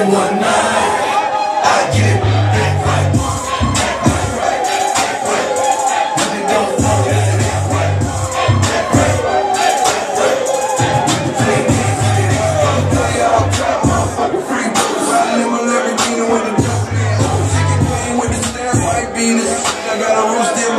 in one night. I get it. I got a rooster.